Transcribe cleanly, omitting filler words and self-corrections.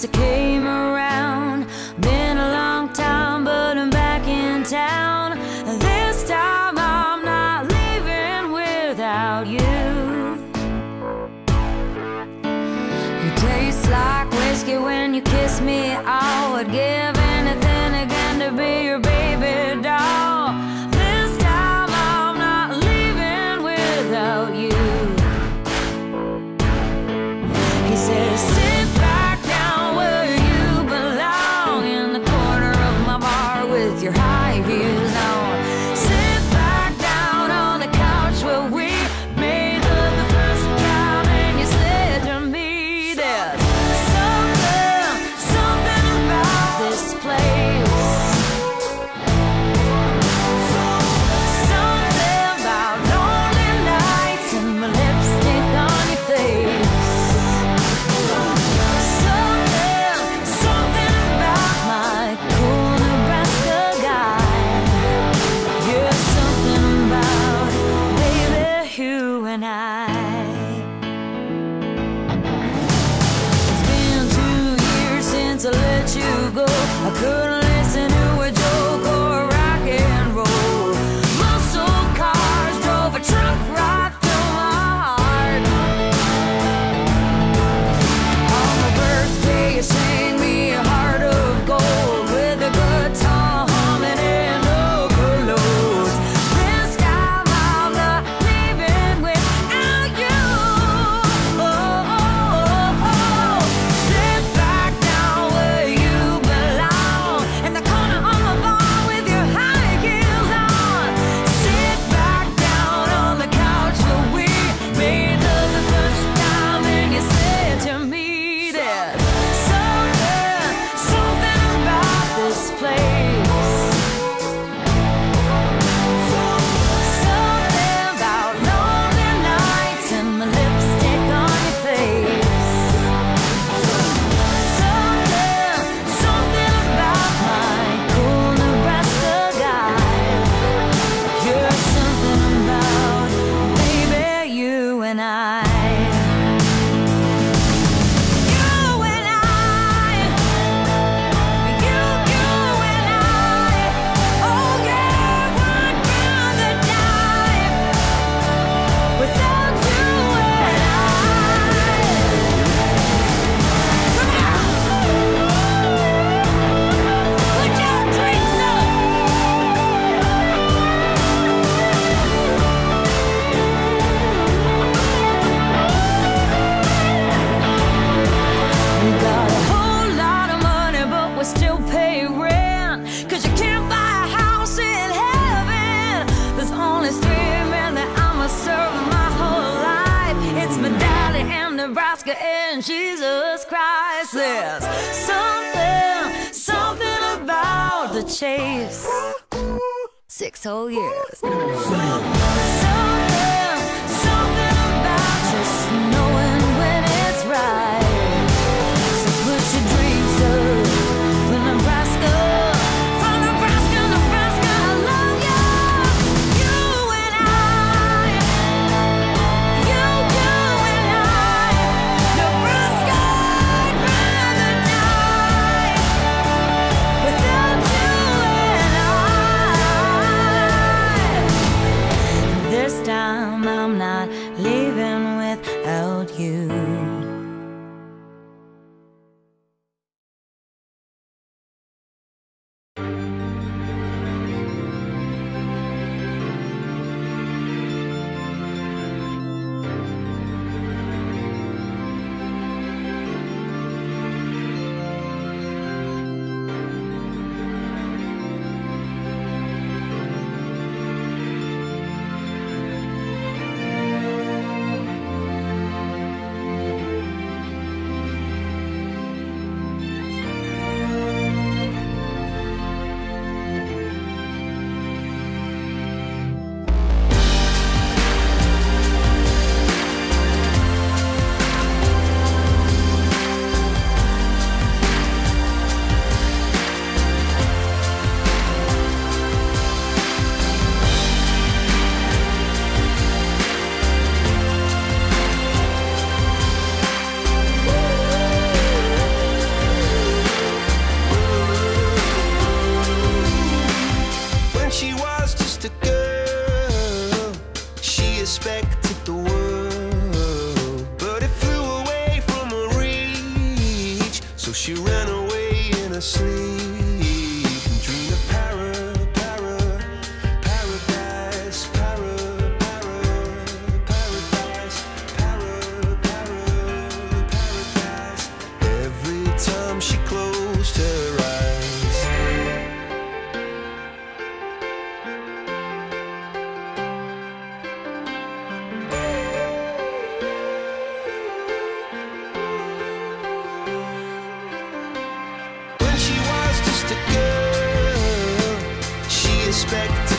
since I came around. Been a long time, but I'm back in town. This time I'm not leaving without you. You taste like whiskey when you kiss me. I would give anything again to be your baby doll. This time I'm not leaving without you. He says, sit back down where you belong, in the corner of my bar with your high heels on. Sit back down on the couch where we made love the first time, and you said to me, there's something about this place. Something about lonely nights and my lipstick on your face. Something about my cool Nebraska guy. Yeah, something about baby you and I. It's been 2 years since I let you go. I couldn't listen to a joke or rock and roll. Muscle cars drove a truck right through my heart. On my birthday you sang me a heart of gold, with a guitar humming and no clothes. This time I'm not leaving without you. Sit back down where you belong, in the corner of my bar with your high heels on. Sit back down on the couch where we made love the first time, and you said to me, there's something about this place. Something about lonely nights and my lipstick on your face. Something about my cool Nebraska guy. You're something about baby you and I. You and I. Oh yeah, I'd rather die without you and I. Come on, put your drinks up. We got a whole lot of money, but we still pay rent. 'Cause you can't buy a house in heaven. There's only 3 men that I'ma serve my whole life. It's my daddy and Nebraska and Jesus Christ. There's something about the chase. 6 whole years. Something about just knowing when it's right. So put your dreams up for Nebraska. For Nebraska, Nebraska, I love you. You and I. You and I. Nebraska, I'd rather die without you and I. This time she was just a girl, she expected the world, but it flew away from her reach. So she ran away in her sleep and dreamed of paradise, paradise. Every time she closed her eyes. When she was just a girl, she expected